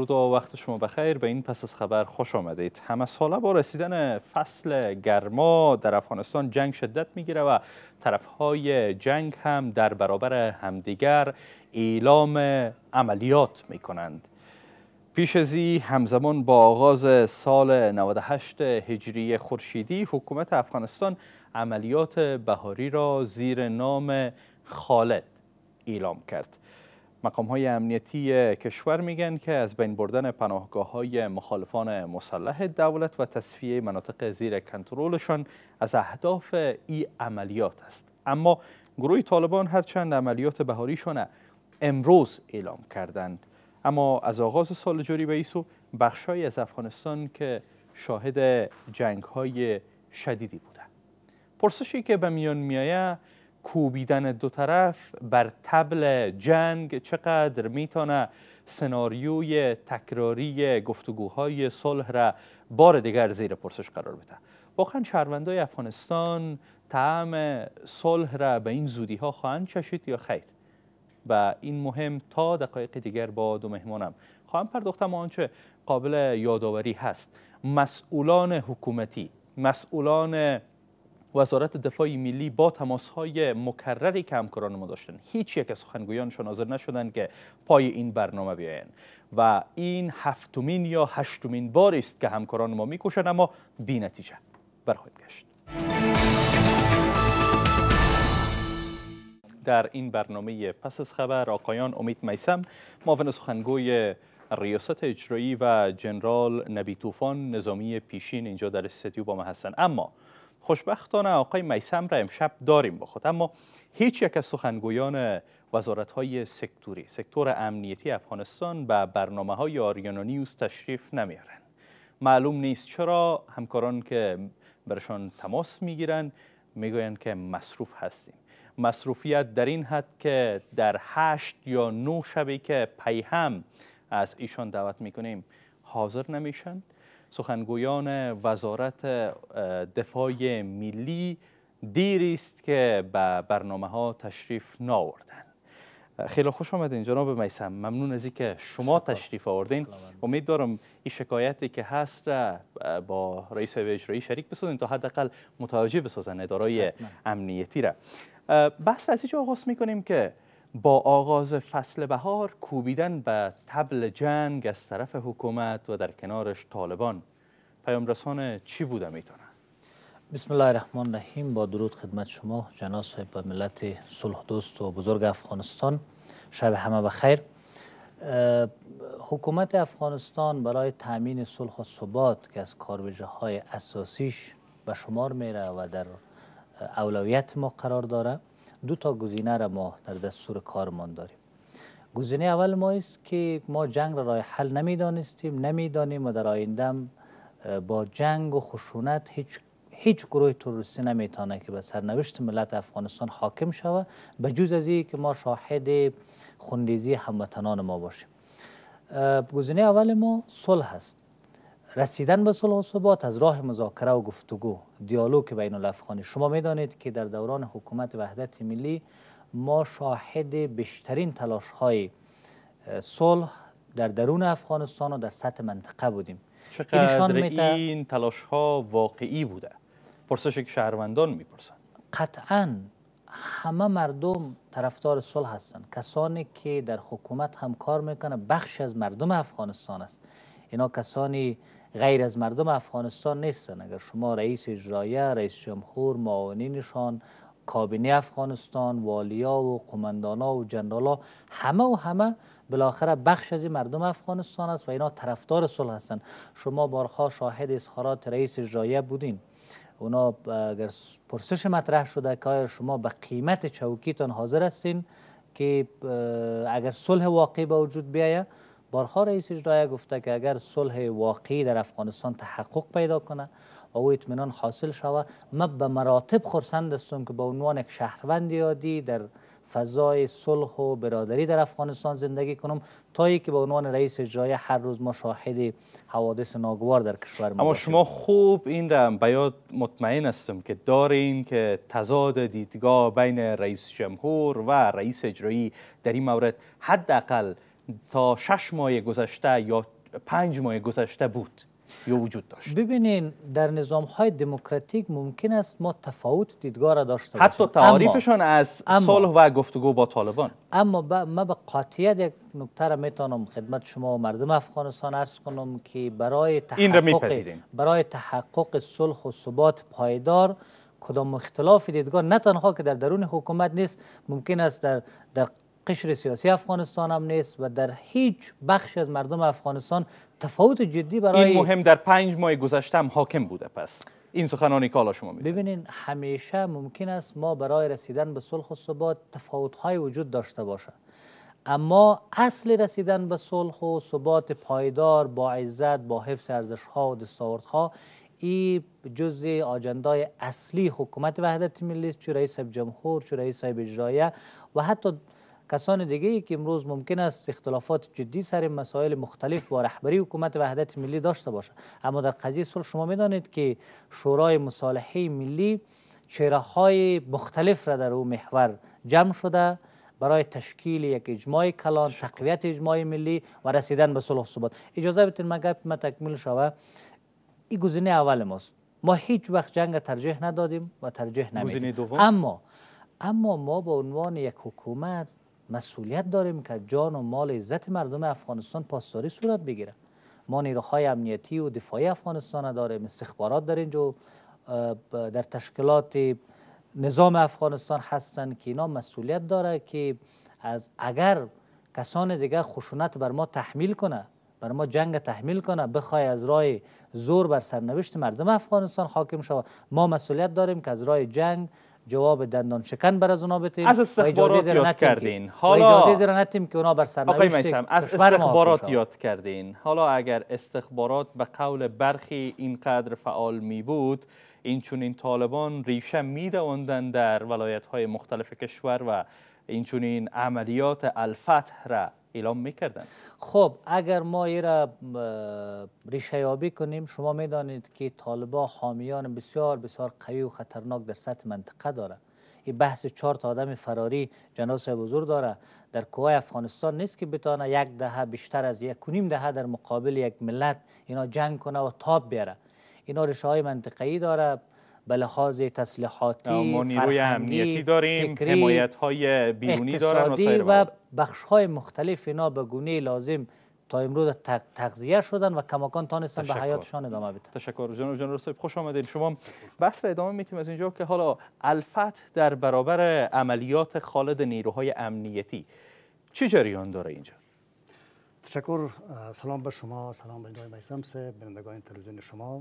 درود و وقت شما بخیر. به این پس از خبر خوش آمدید. همه ساله با رسیدن فصل گرما در افغانستان جنگ شدت میگیره و طرفهای جنگ هم در برابر همدیگر اعلام عملیات میکنند. پیش از این همزمان با آغاز سال 98 هجری خورشیدی حکومت افغانستان عملیات بهاری را زیر نام خالد اعلام کرد. مقام‌های امنیتی کشور میگن که از بین بردن پناهگاه‌های مخالفان مسلح دولت و تصفیه مناطق زیر کنترلشان از اهداف این عملیات است. اما گروه طالبان هرچند عملیات بهاریشان امروز اعلام کردند، اما از آغاز سال جاری به ایسو بخشای از افغانستان که شاهد جنگ‌های شدیدی بوده. پرسشی که به میان میآید کوبیدن دو طرف بر طبل جنگ چقدر میتونه سناریوی تکراری گفتگوهای صلح را بار دیگر زیر پرسش قرار بده. واقعا شهروندای افغانستان طعم صلح را به این زودی ها خواهند چشید یا خیر؟ و این مهم تا دقایق دیگر با دو مهمانم خواهم پرداخت. اما آنچه قابل یادآوری هست، مسئولان حکومتی، مسئولان وزارت دفاع ملی با تماس‌های مکرری که همکاران ما داشتن، هیچ یک از سخنگویانشان حاضر نشدند که پای این برنامه بیایند و این هفتمین یا هشتمین بار است که همکاران ما می‌کوشند اما بی‌نتیجه برخواهیم گشت. در این برنامه پس از خبر آقایان امید میثم، معاون سخنگوی ریاست اجرایی و جنرال نبی طوفان نظامی پیشین اینجا در استودیو با ما هستند. اما خوشبختانه آقای میثم را امشب داریم با خود، اما هیچ یک از سخنگویان وزارت‌های سکتوری، سکتور امنیتی افغانستان به برنامه‌های آریانا نیوز تشریف نمیارن. معلوم نیست چرا. همکاران که برشان تماس میگیرن میگویند که مصروف هستیم. مصروفیت در این حد که در 8 یا 9 شبی که پیهم از ایشان دعوت میکنیم حاضر نمیشن. سخنگویان وزارت دفاع ملی دیر است که به برنامه ها تشریف نآوردن. خیلی خوش آمدین جناب میثم، ممنون از اینکه شما تشریف آوردین. امید دارم این شکایتی که هست را با رئیس اجرایی شریک بسازین تا حداقل متوجه بسازن ادارای امنیتی را. بحث از اینجا آغاز میکنیم که با آغاز فصل بهار کوبیدن به طبل جنگ از طرف حکومت و در کنارش طالبان پیام رسان چی بوده میتونه؟ بسم الله الرحمن الرحیم. با درود خدمت شما جناب صاحب ملت صلح دوست و بزرگ افغانستان، شب همه بخیر. حکومت افغانستان برای تامین صلح و ثبات که از کارویژه‌های اساسیش به شمار میره و در اولویت ما قرار داره، دو تا گزینه را ما در دستور کارمان داریم. گزینه اول ما است که ما جنگ را راه حل نمیدانیم و در آینده با جنگ و خشونت هیچ گروه تروریستی نمیتونه که به سرنوشت ملت افغانستان حاکم شود به جز از این که ما شاهد خونریزی هموطنان ما باشیم. گزینه اول ما صلح است. رسیدن به صلح و ثبات از راه مذاکره و گفتگو، دیالوگ بین الافغانی. شما میدانید که در دوران حکومت وحدت ملی ما شاهد بیشترین تلاش های صلح در درون افغانستان و در سطح منطقه بودیم. چقدر این تلاش ها واقعی بوده؟ پرسش که شهروندان میپرسن. قطعا همه مردم طرفدار صلح هستند. کسانی که در حکومت هم کار میکنه بخش از مردم افغانستان است. اینا کسانی غیر از مردم افغانستان نیستن. اگر شما رئیس اجرایی، رئیس جمهور، معاونینشان، کابینه افغانستان، والیا و قماندانا و جنرالا همه بالاخره بخش از مردم افغانستان است و اینا طرفدار صلح هستند. شما بارها شاهد اظهارات رئیس اجرایی بودین. اونا اگر پرسش مطرح شده که آیا شما به قیمت چوکیتان حاضر هستین که اگر صلح واقعی به وجود بیاید، بارها رئیس اجرایی گفته که اگر صلح واقعی در افغانستان تحقق پیدا کنه و او اطمینان حاصل شود، من به مراتب خرسند هستم که به عنوان یک شهروند عادی در فضای صلح و برادری در افغانستان زندگی کنم تا اینکه به عنوان رئیس اجرایی هر روز ما شاهد حوادث ناگوار در کشور ما. اما شما خوب این را به یاد مطمئن هستم که دارین که تضاد دیدگاه بین رئیس جمهور و رئیس اجرایی در این مورد حداقل تا 6 ماه گذشته یا 5 ماه گذشته بود یا وجود داشت؟ ببینین در نظام های دموکراتیک ممکن است ما تفاوت دیدگاه را داشته باشیم، حتی تعاریفشان از صلح و گفتگو با طالبان. اما من به قاطعیت یک نکته را میتونم خدمت شما و مردم افغانستان عرض کنم که برای تحقق صلح و ثبات پایدار کدام اختلاف دیدگاه نه تنها که در درون حکومت نیست، ممکن است در قشر سیاسی افغانستان هم نیست و در هیچ بخش از مردم افغانستان تفاوت جدی برای این مهم در 5 ماه گذشته هم حاکم بوده. پس این سخنانی که حالا شما می‌زنید، ببینین همیشه ممکن است ما برای رسیدن به صلح و ثبات تفاوت‌های وجود داشته باشه، اما اصل رسیدن به صلح و ثبات پایدار با عزت، با حفظ ارزش‌ها و دستاوردها، این جزء آجندای اصلی حکومت وحدت ملی است، چه رئیس جمهور، چه رئیس اجراییه و حتی کسان دیگه ای که امروز ممکن است اختلافات جدی سر مسائل مختلف با رهبری حکومت وحدت ملی داشته باشه. اما در قضیه صلح شما میدانید که شورای مصالحه ملی چهره‌های مختلف را در او محور جمع شده برای تشکیل یک اجماع کلان، تقویت اجماع ملی و رسیدن به صلح و ثبات. اجازه بدید من تکمیل شوه. این گزینه اول ماست. ما هیچ وقت جنگ ترجیح ندادیم و ترجیح نمیدیم. اما ما به عنوان یک حکومت مسئولیت داریم که جان و مال عزت مردم افغانستان پاسداری صورت بگیره. ما نیروهای امنیتی و دفاعی افغانستان داریم، استخبارات در اینجا در تشکیلات نظام افغانستان هستند که اینا مسئولیت داره که اگر کسان دیگه خشونت بر ما تحمیل کنه، بر ما جنگ تحمیل کنه، بخوای از راه زور بر سرنوشت مردم افغانستان حاکم شود، ما مسئولیت داریم که از راه جنگ جواب دندان شکن بر از اونا بدیم. از استخبارات یاد کردین، حالا اجازه زیر نتیم که اونا بر سرنوشت کشور از استخبارات یاد کردین. حالا اگر استخبارات به قول برخی اینقدر فعال می بود، این چونین طالبان ریشه می دوندن در ولایت‌های مختلف کشور و این چونین عملیات الفتح را اعلام میکردن. خب اگر ما این را ریشه یابی کنیم، شما میدانید که طالبان حامیان بسیار بسیار قوی و خطرناک در سطح منطقه داره. این بحث 4 تا آدم فراری جناب صاحب حضور داره در کوه افغانستان نیست که بتونه یک دهه بیشتر از 1.5 دهه در مقابل یک ملت اینا جنگ کنه و تاب بیاره. اینا ریشه های منطقه‌ای داره، به لحاظ تسلیحاتی، ما نیروی امنیتی داریم، فکری، حمایت های بیرونی دارن و بخش های مختلف اینا به گونه لازم تا امروز تغذیه شدن و کماکان تانستن به حیاتشان ادامه بدن. تشکر جناب صاحب، خوش آمدید. شما بحث را ادامه میتیم از اینجا که حالا الفتح در برابر عملیات خالد نیروهای امنیتی چه جریان داره اینجا؟ تشکر. سلام به شما، سلام به جناب میثم، بینندگان تلویزیون شما.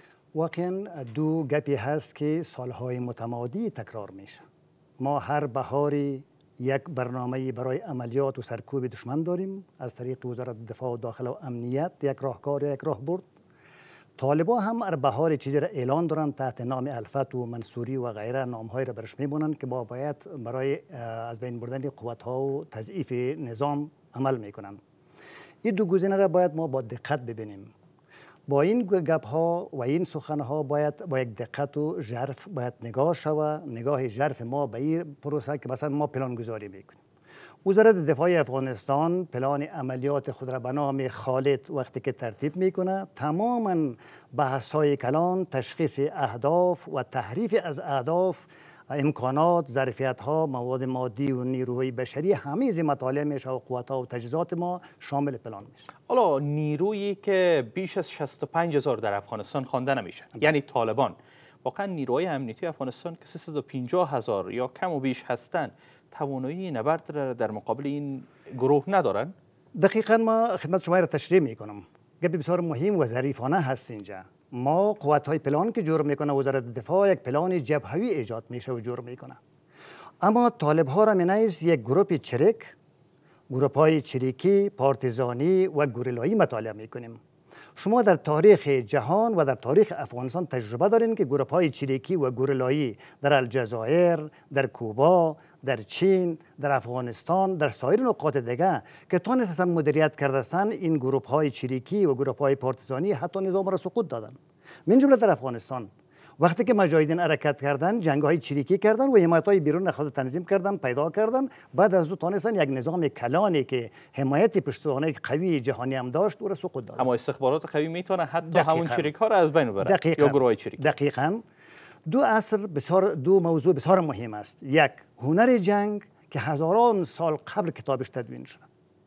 واقعا دو گپی هست که سالهای متمادی تکرار میشه. ما هر بهاری یک برنامه برای عملیات و سرکوب دشمن داریم از طریق وزارت دفاع و داخله و امنیت، یک راهکار یک راهبرد. طالبان هم هر بهار چیزی را اعلان دارن تحت نام الفت و منصوری و غیره، نامهای را برش میمونن که با باید برای از بین بردن قوت‌ها و تضعیف نظام عمل میکنن. این دو گزینه را باید ما با دقت ببینیم. با این گپ ها و این سخن ها باید با یک دقت و ژرف باید نگاه شود. نگاه ژرف ما به این پروسه که مثلا ما پلان گذاری میکنیم. وزارت دفاع افغانستان پلان عملیات خود را به نام خالد وقتی که ترتیب میکنه، تماما بحث های کلان، تشخیص اهداف و تحریف از اهداف، امکانات، ظرفیت ها، مواد مادی و نیروی بشری، همه از مطالب میشه و قوت ها و تجهیزات ما شامل پلان میشه. حالا نیرویی که بیش از 65,000 در افغانستان خوانده نمیشه، یعنی طالبان، واقعا نیروهای امنیتی افغانستان که 350,000 یا کم و بیش هستند، توانایی نبرد را در مقابل این گروه ندارن؟ دقیقا ما خدمت شما را تشریح میکنم. گپ بسیار مهم و ظریفانه هست اینجا. ما قوت‌های پلان که جور میکنه وزارت دفاع، یک پلان جبهوی ایجاد میشه و جور میکنه. اما طالب ها را مینایست یک گروپ چریک، گروپ های چریکی، پارتیزانی و گوریلایی مطالعه میکنیم. شما در تاریخ جهان و در تاریخ افغانستان تجربه دارین که گروپ های چریکی و گوریلایی در الجزایر، در کوبا، در چین، در افغانستان، در سایر نقاط دیگه که تونستن مدیریت کردن این گروپ های چریکی و گروپ های پارتیزانی حتی نظام را سقوط دادن. من جمله در افغانستان وقتی که مجاهدین حرکت کردن، جنگ‌های چریکی کردن و حمایت‌های بیرون خود تنظیم کردن، پیدا کردن، بعد از او تونستن یک نظام کلانی که حمایت پشتوانه قوی جهانی هم داشت او را سقوط داد. اما استخبارات قوی میتونه حتی همون چریک‌ها را از بین ببره یا گروه‌های چریکی. دقیقاً دو موضوع بسیار مهم است. یک، هنر جنگ که هزاران سال قبل کتابش تدوین شد.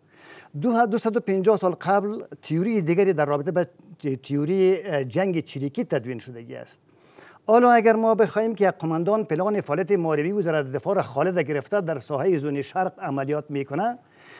250 سال قبل تئوری دیگری در رابطه با تئوری جنگ چریکی تدوین شدگی است. حالا اگر ما بخوایم که یک قماندان پلان فعالیت محاربی وزارت دفاع را خالد گرفته در ساحه زون شرق عملیات میکنه،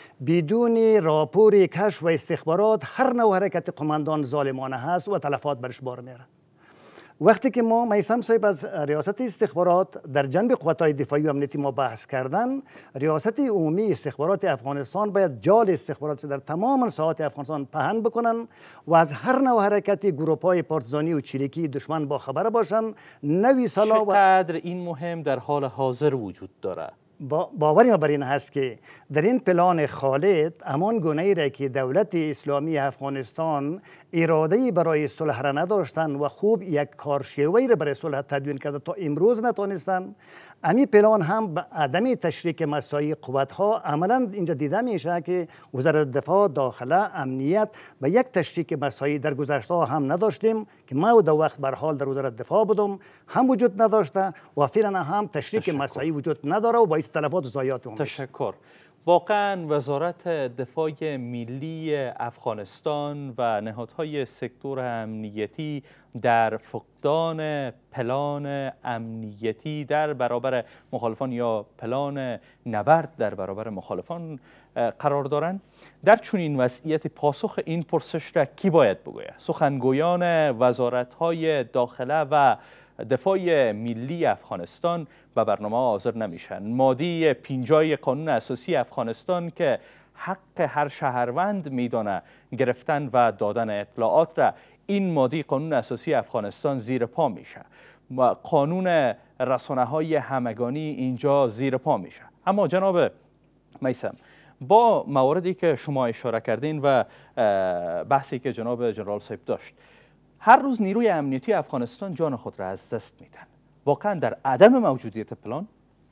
بدون راپور کشف و استخبارات هر نوع حرکت قماندان ظالمانه هست و تلفات برش بار میاره. وقتی که ما میثم صاحب از ریاست استخبارات در جنب قوت‌های دفاعی و امنیتی ما بحث کردن، ریاست عمومی استخبارات افغانستان باید جال استخبارات در تمام ساحات افغانستان پهن بکنن و از هر نوع حرکتی گروه‌های پارتیزانی و چریکی دشمن با خبر باشن. نوی سالا چقدر این مهم در حال حاضر وجود داره؟ باوری ما بر این هست که در این پلان خالد همان گونه‌ای را که دولت اسلامی افغانستان اراده‌ای برای صلح را نداشتن و خوب یک کارشیوه‌ای را برای صلح تدوین کرده تا امروز نتونستن، امی پلان هم به عدم تشریک مساعی قوت‌ها عملاً اینجا دیده میشه که وزارت دفاع، داخله، امنیت به یک تشریک مساعی در گذشته هم نداشتیم که ما در وقت به حال در وزارت دفاع بودم هم وجود نداشته و فعلا هم تشریک مساعی وجود نداره و باعث تلفات و ضایعات میشه. تشکر. واقعا وزارت دفاع ملی افغانستان و نهادهای سکتور امنیتی در فقدان پلان امنیتی در برابر مخالفان یا پلان نبرد در برابر مخالفان قرار دارند. در چنین وضعیت پاسخ این پرسش را کی باید بگوید؟ سخنگویان وزارت‌های داخله و دفاع ملی افغانستان به برنامه حاضر نمیشن. ماده 50 قانون اساسی افغانستان که حق هر شهروند میدانه گرفتن و دادن اطلاعات را، این ماده قانون اساسی افغانستان زیر پا میشه و قانون رسانه‌های همگانی اینجا زیر پا میشه. اما جناب میثم، با مواردی که شما اشاره کردین و بحثی که جناب جنرال صاحب داشت، هر روز نیروی امنیتی افغانستان جان خود را از دست میدن. واقعا در عدم موجودیت پلان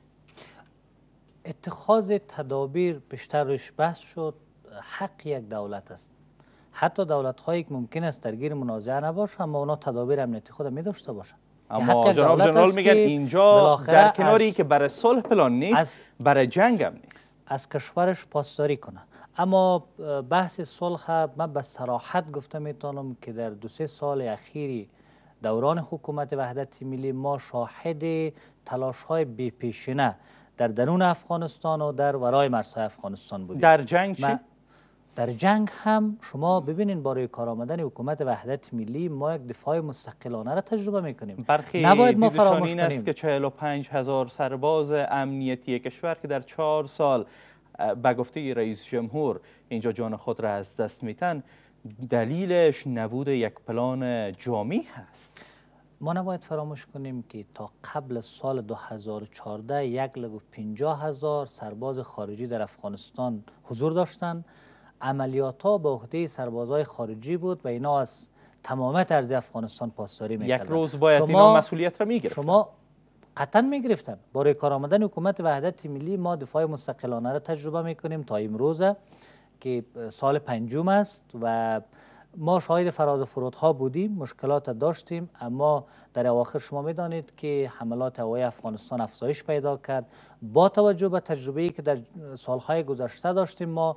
اتخاذ تدابیر بیشتر روش بحث شد. حق یک دولت است. حتی دولت هایی که ممکن است درگیر منازعه نباشه اما اونا تدابیر امنیتی خود می داشته باشن. اما جناب جنرال میگن اینجا در کناری که برای صلح پلان نیست، برای جنگ هم نیست، از کشورش پاسداری کنه. اما بحث صلح من به صراحت گفته میتونم که در 2-3 سال اخیری دوران حکومت وحدت ملی ما شاهد تلاش های بی‌پیشینه در درون افغانستان و در ورای مرزهای افغانستان بودیم. در جنگ چی؟ در جنگ هم شما ببینید برای کار آمدن حکومت وحدت ملی ما یک دفاع مستقلانه را تجربه میکنیم. نباید ما فراموش کنیم است که 45,000 سرباز امنیتی کشور که در 4 سال به گفته رئیس جمهور اینجا جان خود را از دست میتن، دلیلش نبود یک پلان جامع هست. ما نباید فراموش کنیم که تا قبل سال 2014 150,000 سرباز خارجی در افغانستان حضور داشتند. عملیات ها به عهده سربازهای خارجی بود و اینا از تمامیت ارض افغانستان پاسداری میکردند. یک روز باید اینا مسئولیت را میگرفتن. شما قطعا میگرفتن. برای کار آمدن حکومت وحدت ملی ما دفاع مستقلانه را تجربه میکنیم تا امروزه که سال 5م است و ما شاهد فراز و فرودها بودیم، مشکلات داشتیم، اما در اواخر شما میدانید که حملات هوایی افغانستان افزایش پیدا کرد. با توجه به تجربه‌ای که در سالهای گذشته داشتیم، ما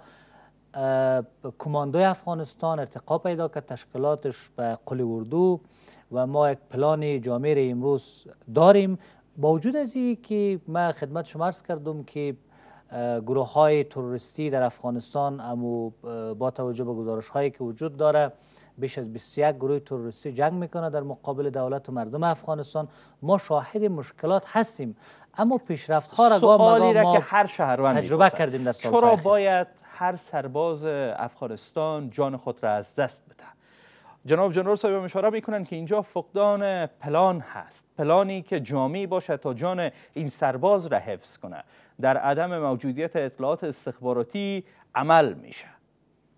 کماندوی افغانستان ارتقا پیدا کرد، تشکیلاتش به قل اردو و ما یک پلان جامع امروز داریم. با وجود از این که من خدمت شما عرض کردم که گروه های تروریستی در افغانستان، اما با توجه به گزارش هایی که وجود داره بیش از 21 گروه تروریستی جنگ میکنه در مقابل دولت و مردم افغانستان. ما شاهد مشکلات هستیم، اما پیشرفت ها را گام به گام ما که هر شهروند تجربه کردیم در سال چرا باید هر سرباز افغانستان جان خود را از دست بده؟ جناب جنرال صاحب اشاره میکنن که اینجا فقدان پلان هست، پلانی که جامعی باشه تا جان این سرباز را حفظ کنه. در عدم موجودیت اطلاعات استخباراتی عمل میشه.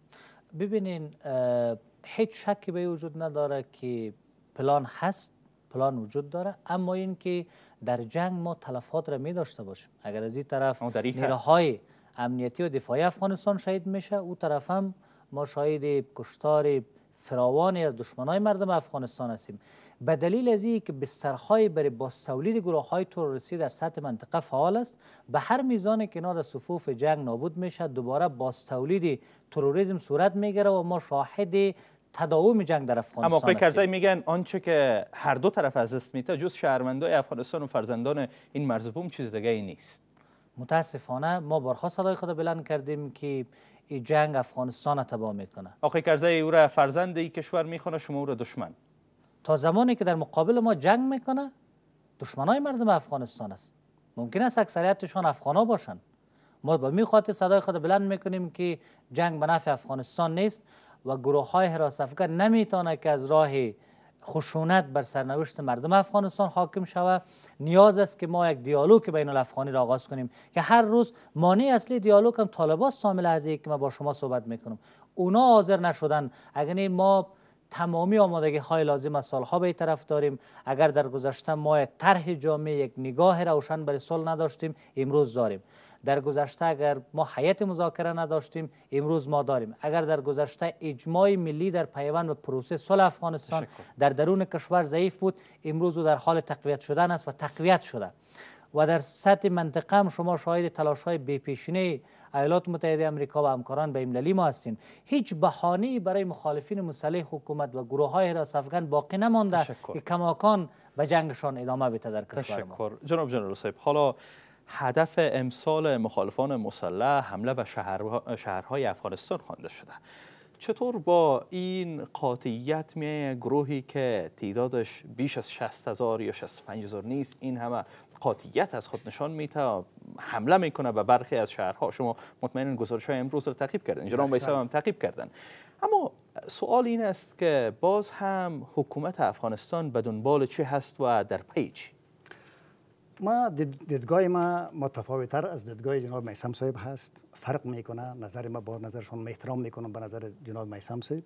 ببینین هیچ شکی به وجود نداره که پلان هست، پلان وجود داره، اما اینکه در جنگ ما تلفات را می داشته باشیم. اگر از این طرف نیروهای امنیتی و دفاعی افغانستان شهید میشه، او طرف هم ما شاهد کشتار فراوانی از دشمنای مردم افغانستان هستیم. به دلیل از اینکه بسترهای برای بازتولید گروه‌های تروریستی در سطح منطقه فعال است، به هر میزانی که اینا در صفوف جنگ نابود میشه، دوباره بازتولید تروریسم صورت میگیره و ما شاهد تداوم جنگ در افغانستان اما آقای هستیم. کرزی میگن آنچه که هر دو طرف از دست میده جز شهروندای افغانستان و فرزندان این مرزبوم چیز دیگه ای نیست. متاسفانه ما بارها صدای خود بلند کردیم که این جنگ افغانستان را تباه میکنه. آقای کرزی او را فرزند این کشور میخونه، شما او را دشمن. تا زمانی که در مقابل ما جنگ میکنه، دشمنای مردم افغانستان است. ممکن است اکثریتشان افغانا باشند. ما به می خاطر صدای خود بلند میکنیم که جنگ به نفع افغانستان نیست و گروه های حراس افکن نمیتونه که از راه خشونت بر سرنوشت مردم افغانستان حاکم شود. نیاز است که ما یک دیالوگ بین الافغانی را آغاز کنیم که هر روز مانع اصلی دیالوگ هم طالبان شامل از که ما با شما صحبت میکنم. اونا حاضر نشدن. اگر ما تمامی آمادگی های لازم از سالها به طرف داریم، اگر در گذشته ما یک طرح جامع، یک نگاه روشن برای صلح نداشتیم، امروز داریم. در گذشته اگر ما هیئت مذاکره نداشتیم، امروز ما داریم. اگر در گذشته اجماع ملی در پیوند به پروسه صلح افغانستان در درون کشور ضعیف بود، امروز او در حال تقویت شدن است و تقویت شده. و در سطح منطقه هم شما شاهد تلاش‌های بی‌پیشینه ایالات متحده آمریکا و همکاران بین‌المللی ما هستیم. هیچ بهانه‌ای برای مخالفین مسلح حکومت و گروه‌های حراس افکن باقی نمانده که کماکان به جنگشان ادامه بده در کشور ما. جناب جنرال صاحب، حالا هدف امسال مخالفان مسلح حمله به شهرهای افغانستان خوانده شده. چطور با این قاطعیت می گروهی که تعدادش بیش از 60,000 یا 65,000 نیست، این همه قاطعیت از خود نشان میده، حمله میکنه به برخی از شهرها؟ شما مطمئنا گزارش‌های امروز رو تعقیب کردن، جناب ویسا هم تعقیب کردن. اما سوال این است که باز هم حکومت افغانستان به دنبال چی هست و در پی چی؟ ما دیدگاه ما متفاوت‌تر از دیدگاه جناب میثم صاحب هست. فرق میکنه. نظر ما با نظرشون احترام میکنم به نظر جناب میثم صاحب.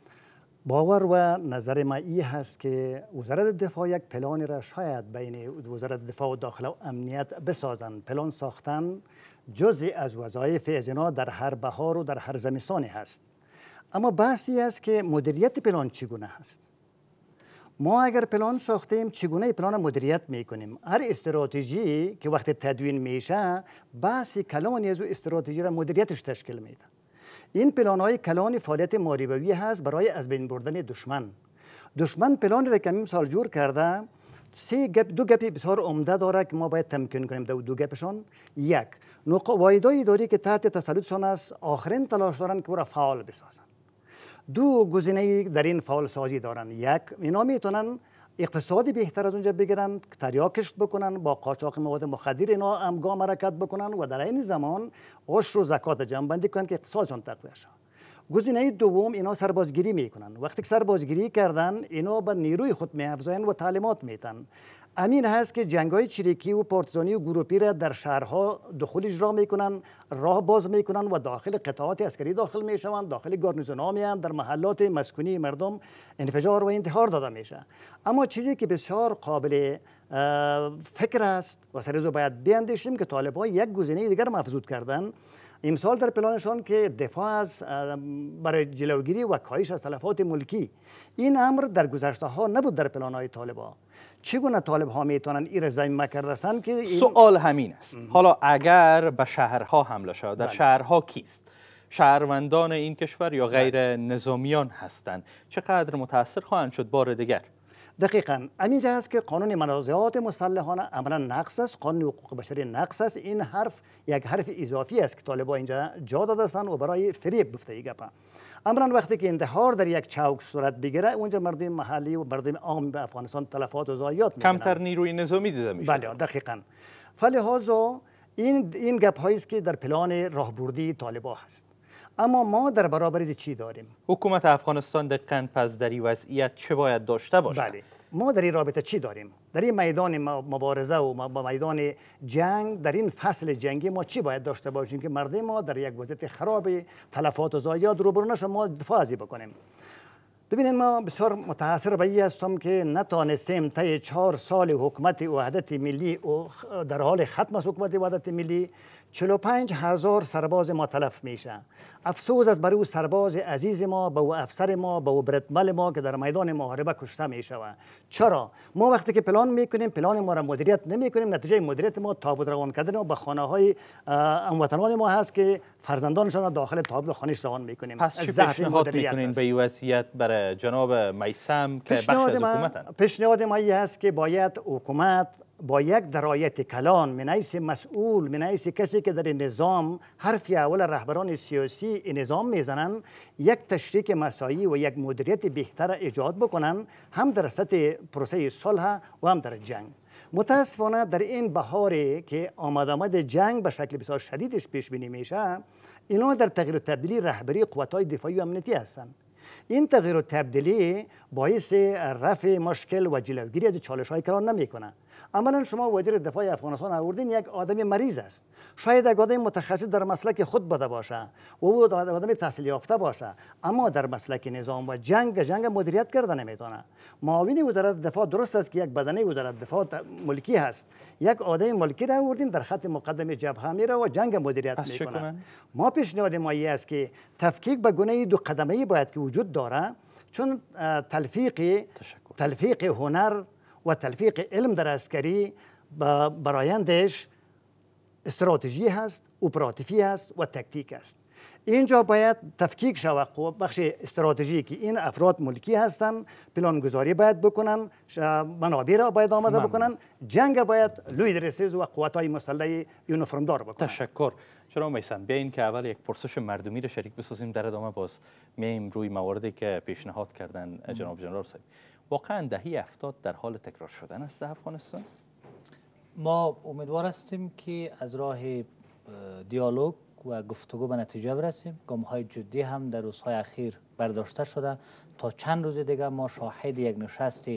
باور و نظر ما این هست که وزارت دفاع یک پلانی را شاید بین وزارت دفاع و داخله و امنیت بسازند. پلان ساختن جزئی از وظایف از اینا در هر بهار و در هر زمستانی هست. اما بحثی است که مدیریت پلان چگونه هست. ما اگر پلان ساختیم چگونه پلان مدیریت میکنیم؟ هر استراتژی که وقت تدوین میشه بحث کلانی از او استراتژی را مدیریتش تشکیل میده. این پلان های کلان فعالیت محاربوی هست برای از بین بردن دشمن. دشمن پلان را که امسال جور کرده، دو گپ بسیار عمده داره که ما باید تمکین کنیم. دو گپشان: یک، واحدهای اداری که تحت تسلطشان است آخرین تلاش دارن که او را فعال بسازن. دو گزینه در این فعال سازی دارن: یک، اینا میتونن اقتصادی بهتر از اونجا بگیرن، تریاکش بکنن، با قاچاق مواد مخدر اینا هم گام حرکت بکنن و در این زمان عشر و زکات جمع بندی کنن که اقتصادشون تقویت شه. گزینه دوم، اینا سربازگیری میکنن. وقتی که سربازگیری کردن، اینا به نیروی خود میافزاین و تعلیمات میتن. امین هست که جنگ‌های چریکی و پارتیزانی و گروپی را در شهرها دخول اجرا میکنن، راه باز میکنن و داخل قطعات عسکری داخل میشوند، داخل گارنیزون‌ها میان، در محلات مسکونی مردم انفجار و انتحار داده میشه. اما چیزی که بسیار قابل فکر است و سرزو باید بیاندیشیم که طالبان یک گزینه دیگر مفروض کردن. امسال در پلانشان که دفاع از برای جلوگیری و کاهش از تلفات ملکی، این امر در گذشته ها نبود در پلان‌های طالبان. چگونه طالب ها میتونن این را ضمن کردن که سوال همین است. حالا اگر به شهرها حمله شود، در شهرها کیست؟ شهروندان این کشور یا غیر نظامیان هستند؟ چقدر متاثر خواهند شد بار دیگر؟ دقیقاً همینجا هست که قانون منازعات مسلحانه عملا نقص است، قانون حقوق بشری نقص است. این حرف یک حرف اضافی است که طالبان اینجا جا دادن و برای فریب گفته ای گپا. امران وقتی که انتحار در یک چوک صورت بگیره، اونجا مردم محلی و مردم عام به افغانستان تلفات و ضایعات می‌بینن. کمتر نیروی نظامی دیده میشه. بله دقیقاً. فلهذا این گپ هایی است که در پلان راهبردی طالبان هست. اما ما در برابر چی داریم؟ حکومت افغانستان دقیقاً پس در این وضعیت چه باید داشته باشه؟ بله. ما در این رابطه چی داریم؟ در این میدان مبارزه و میدان جنگ، در این فصل جنگی ما چی باید داشته باشیم که مردم ما در یک وضعیت خراب تلفات و ضایعات روبرو نشه ما دفاع ازی بکنیم؟ ببینید ما بسیار متاثر به این هستم که نتانستیم طی 4 سال حکومت وحدت ملی و در حال ختم از حکومت وحدت ملی 45,000 سرباز ما تلف میشه. افسوس از برای سرباز عزیز ما، به افسر ما، به برتمل ما که در میدان محاربه کشته میشه. چرا ما وقتی که پلان میکنیم پلان ما را مدیریت نمیکنیم، نتیجه مدیریت ما تابوت روان کردن و به خانه های هموطنان ما هست که فرزندانشان را داخل تابوت خانه‌اش روان میکنیم. پس چی پیشنهاد میکنین به این وضعیت برای جناب میثم که بخش از حکومتن؟ پیشنهاد ما این است که باید حکومت با یک درایت کلان من حیث مسئول، من حیث کسی که در نظام حرفی اول رهبران سیاسی نظام میزنن، یک تشریک مساعی و یک مدیریت بهتر ایجاد بکنن، هم در سطح پروسه صلح و هم در جنگ. متاسفانه در این بهاری که آمد جنگ به شکل بسیار شدیدش پیش بینی میشه، اینا در تغییر و تبدیلی رهبری قوت‌های دفاعی و امنیتی هستند. این تغییر و تبدیلی باعث رفع مشکل و جلوگیری از چالش‌های کلان نمیکنه. عملا شما وزیر دفاع افغانستان آوردین، یک آدم مریض است، شاید یک آدم متخصص در مسلک خود بوده باشه و او آدم تحصیل یافته باشه، اما در مسلک نظام و جنگ مدیریت کرده نمیتونه. معاون وزارت دفاع درست است که یک بدنه وزارت دفاع ملکی هست، یک آدم ملکی را آوردین در خط مقدم جبهه میره و جنگ مدیریت میکنه. ما پیشنهاد ما است که تفکیک به گونه دو قدمه باید که وجود داره، چون تلفیق هنر و تلفیق علم در عسکری برایندش استراتژی هست، اپراتیفی هست و تکتیک است. اینجا باید تفکیک شود. بخش استراتژی که این افراد ملکی هستند، پلانگذاری باید بکنن، منابع را باید آماده بکنن، جنگ باید لیدرسیز و قوت‌های مسلح یونیفرمدار بکنن. تشکر. جناب میثم، بیاین که اول یک پرسش مردمی را شریک بسازیم، در ادامه باز میایم روی مواردی که پیشنهاد کردن جناب جنرال صاحب. واقعا دهه 70 در حال تکرار شدن است در افغانستان؟ ما امیدوار هستیم که از راه دیالوگ و گفتگو به نتیجه برسیم. گام‌های جدی هم در روزهای اخیر برداشته شده. تا چند روز دیگر ما شاهد یک نشست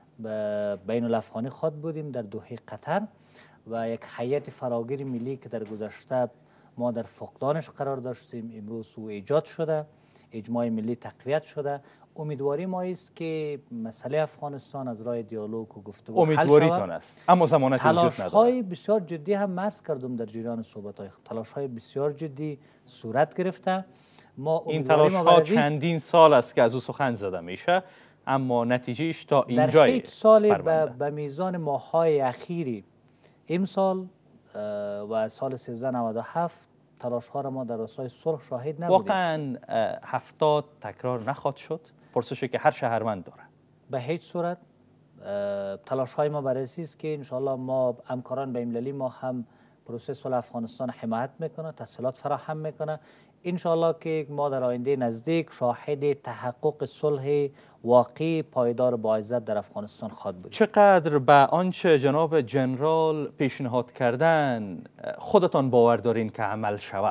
بین الافغانی خود بودیم در دوحه قطر و یک هیئت فراگیر ملی که در گذشته ما در فقدانش قرار داشتیم، امروز او ایجاد شده، اجماع ملی تقویت شده. امیدواری ما است که مسئله افغانستان از راه دیالوگ و گفتگو حل شود. امیدواریتان است، اما ضمانتی وجود ندارد. تلاش‌های بسیار جدی هم مرز کردم در جریان صحبت‌های، تلاش‌های بسیار جدی صورت گرفته. ما این تلاش‌ها چندین سال است که از او سخن زده میشه، اما نتیجهش تا اینجای در هیچ سال به میزان ماه‌های اخیری امسال و سال 1397 تلاش‌ها را ما در راستای صلح شاهد نبودیم. واقعا 70 تکرار نخواهد شد؟ پرسشی که هر شهروند داره. به هیچ صورت. تلاش‌های ما برای است که انشاءالله ما همکاران بین‌المللی ما هم پروسه صلح افغانستان حمایت میکنه، تسهیلات فراهم میکنه. انشاءالله که ما در آینده نزدیک شاهد تحقق صلح واقعی پایدار با عزت در افغانستان خواهد بود. چقدر به آنچه جناب جنرال پیشنهاد کردن خودتان باور دارین که عمل شود؟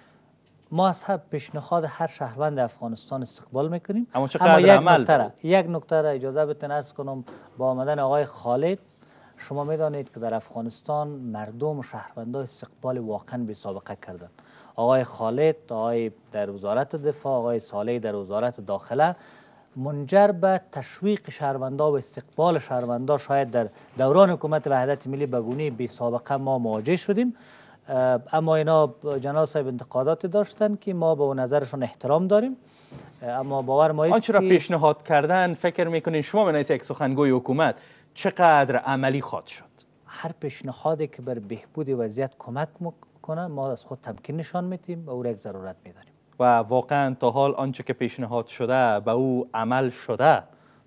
ما از پیشنهاد هر شهروند افغانستان استقبال میکنیم، اما چقدر یک نکته را اجازه بدین عرض کنم. با آمدن آقای خالد شما میدانید که در افغانستان مردم و شهروندان استقبال واقعا بی سابقه کردند. آقای خالد، آقای در وزارت دفاع، آقای صالح در وزارت داخله، منجر به تشویق شهروندان و استقبال شهروندان شاید در دوران حکومت وحدت ملی به گونه بی سابقه ما مواجه شدیم. اما اینا جناب صاحب انتقادات داشتن که ما به نظرشون احترام داریم، اما باور ما است آنچه را پیشنهاد کردن فکر میکنین شما به نظر یک سخنگوی حکومت چقدر عملی خواهد شد؟ هر پیشنهادی که بر بهبود وضعیت کمک میکنه ما از خود تمکین نشان میدیم و او را یک ضرورت میدانیم. و واقعا تا حال آنچه که پیشنهاد شده به او عمل شده؟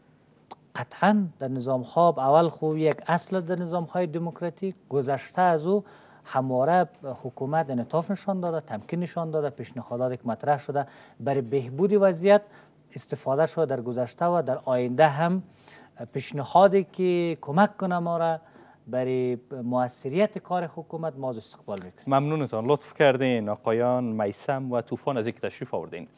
قطعا در نظام ها اول خوب یک اصل در نظام های دموکراتیک گذشته از او همواره حکومت انعطاف نشان داده، تمکین نشان داده، پیشنهاداتی که مطرح شده برای بهبود وضعیت استفاده شده در گذشته و در آینده هم پیشنهادی که کمک کنه ما را برای موثریت کار حکومت ما استقبال میکنیم. ممنونتان، لطف کردین آقایان میثم و طوفان از اینکه تشریف آوردین.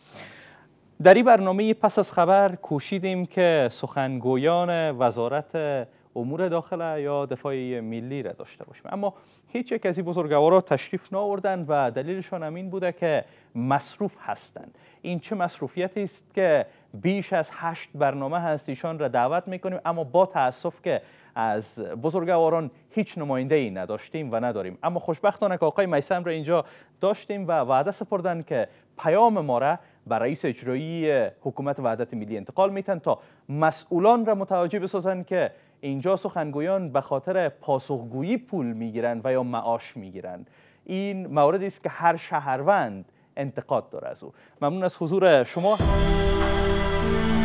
در این برنامه پس از خبر کوشیدیم که سخنگویان وزارت امور داخله یا دفاع ملی را داشته باشیم. اما هیچ یک از این بزرگوارا تشریف نآوردند و دلیلشان همین بوده که مصروف هستند. این چه مصروفیتی است که بیش از 8 برنامه هست ایشان را دعوت میکنیم، اما با تاسف که از بزرگواران هیچ نماینده ای نداشتیم و نداریم. اما خوشبختانه که آقای میثم را اینجا داشتیم و وعده سپردن که پیام ما را به رئیس اجرایی حکومت وحدت ملی انتقال میتن تا مسئولان را متوجه بسازن که اینجا سخنگویان به خاطر پاسخگویی پول میگیرند و یا معاش میگیرند. این موردی است که هر شهروند انتقاد داره از او. ممنون از حضور شما.